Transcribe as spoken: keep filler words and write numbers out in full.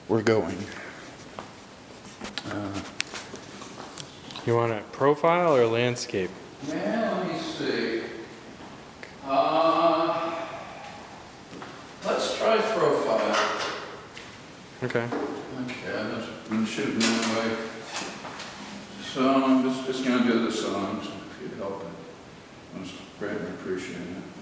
we're going. Uh, You want a profile or landscape? yeah, let me see. Uh, let's try profile. Okay. Okay, I've been shooting anyway. So I'm just, just going to do the songs if you help it. I was greatly appreciate it.